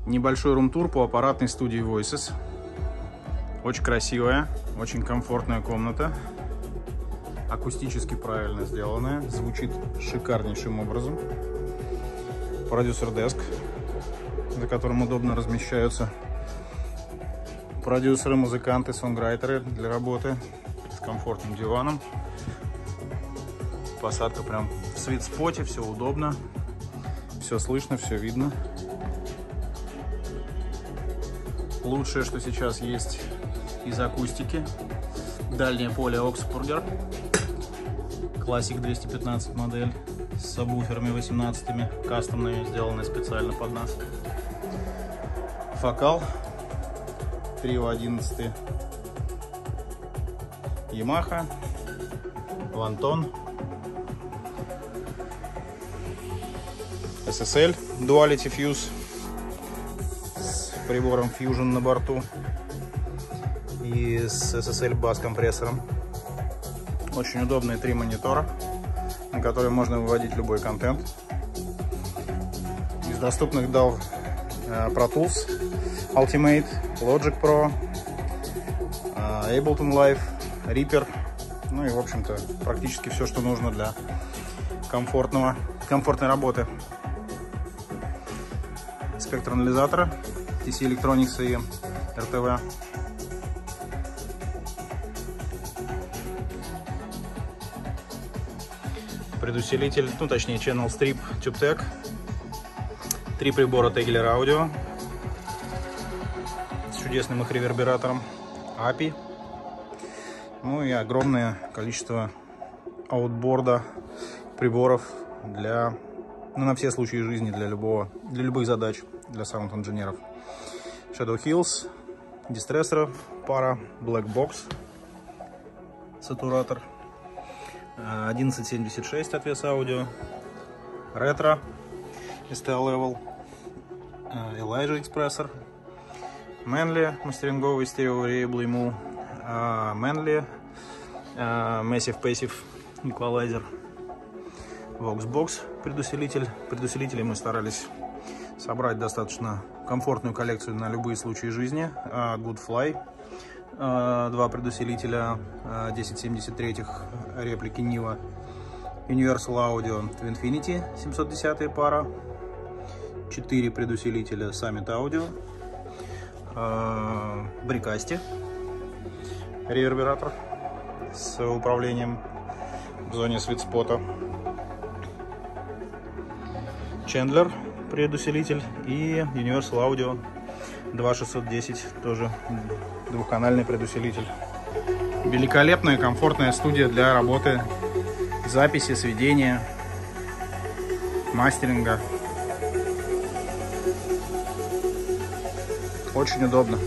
Небольшой рум-тур по аппаратной студии Voices. Очень красивая, очень комфортная комната. Акустически правильно сделанная. Звучит шикарнейшим образом. Продюсер-деск, за которым удобно размещаются продюсеры, музыканты, сонграйтеры для работы с комфортным диваном. Посадка прям в свит-споте, все удобно, все слышно, все видно. Лучшее, что сейчас есть из акустики, дальнее поле Augsburger, Classic 215 модель с сабвуферами 18, кастомными, сделанные специально под нас. Фокал 3 в 11, Yamaha, Вантон, SSL Duality Fuse с прибором Fusion на борту и с SSL бас компрессором. Очень удобные 3 монитора, на которые можно выводить любой контент. Из доступных DAW Pro Tools Ultimate, Logic Pro, Ableton Live, Reaper. Ну и, в общем-то, практически все, что нужно для комфортной работы. Спектр анализатора TC Electronics и RTV. Предусилитель, ну точнее Channel Strip TubeTech. 3 прибора Tegeler Audio с чудесным их ревербератором, API. Ну и огромное количество аутборда приборов на все случаи жизни, для любых задач, для саунд-инженеров. Shadow Hills, дистрессоры, пара, Black Box, сатуратор, 1176 отвес аудио, ретро, STL Level, Elijah экспрессор, Manley мастеринговый стерео-вариабл ему, Manley Massive Passive эквалайзер, Voxbox предусилитель. Предусилители мы старались собрать достаточно комфортную коллекцию на любые случаи жизни. Goodfly, 2 предусилителя 1073 реплики Niva, Universal Audio Twinfinity 710 пара, 4 предусилителя Summit Audio, Bricasti ревербератор с управлением в зоне светспота, Chandler предусилитель и Universal Audio 2610, тоже двухканальный предусилитель. Великолепная комфортная студия для работы, записи, сведения, мастеринга. Очень удобно.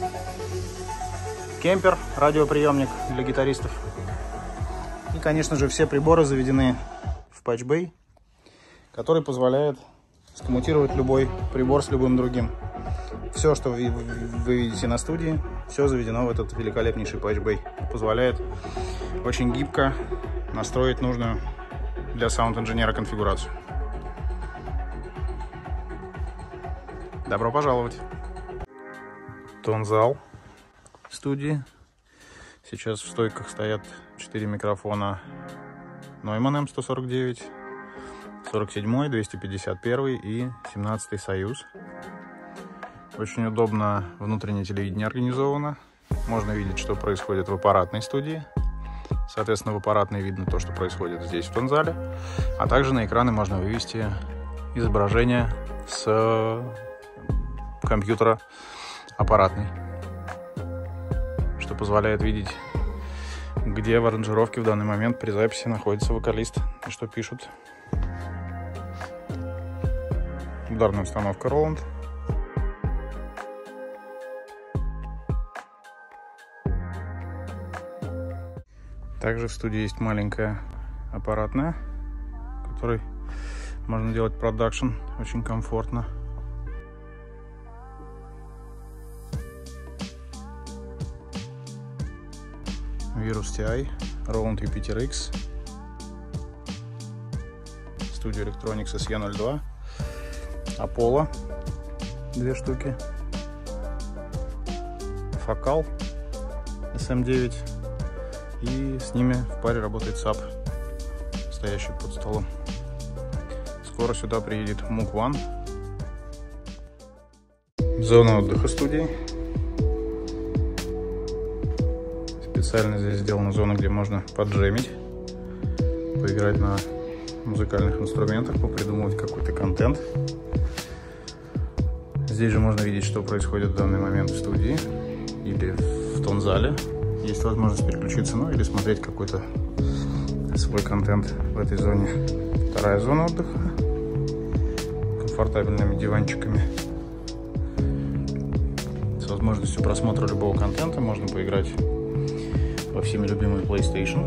Кемпер, радиоприемник для гитаристов. И, конечно же, все приборы заведены в Patch Bay, который позволяет скоммутировать любой прибор с любым другим. Все, что вы видите на студии, все заведено в этот великолепнейший Patch Bay. Позволяет очень гибко настроить нужную для саунд-инженера конфигурацию. Добро пожаловать! Тонзал студии. Сейчас в стойках стоят 4 микрофона Neumann M149, 47, 251 и 17 Союз. Очень удобно внутреннее телевидение организовано. Можно видеть, что происходит в аппаратной студии. Соответственно, в аппаратной видно то, что происходит здесь, в Тонзале. А также на экраны можно вывести изображение с компьютера аппаратный, что позволяет видеть, где в аранжировке в данный момент при записи находится вокалист и что пишут. Ударная установка Roland. Также в студии есть маленькая аппаратная, в которой можно делать продакшн очень комфортно. Virus TI, Roland Jupiter X, Studio Electronics SE02, Apollo 2 штуки. Фокал SM9. И с ними в паре работает SAP, стоящий под столом. Скоро сюда приедет Moog One. Зона отдыха студии. Специально здесь сделана зона, где можно поджемить, поиграть на музыкальных инструментах, попридумывать какой-то контент. Здесь же можно видеть, что происходит в данный момент в студии или в том зале. Есть возможность переключиться, ну или смотреть какой-то свой контент в этой зоне. Вторая зона отдыха. Комфортабельными диванчиками. С возможностью просмотра любого контента. Можно поиграть во всеми любимый PlayStation.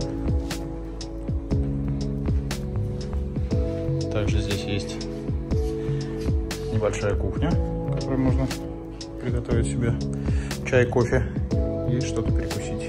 Также здесь есть небольшая кухня, в которой можно приготовить себе чай, кофе и что-то перекусить.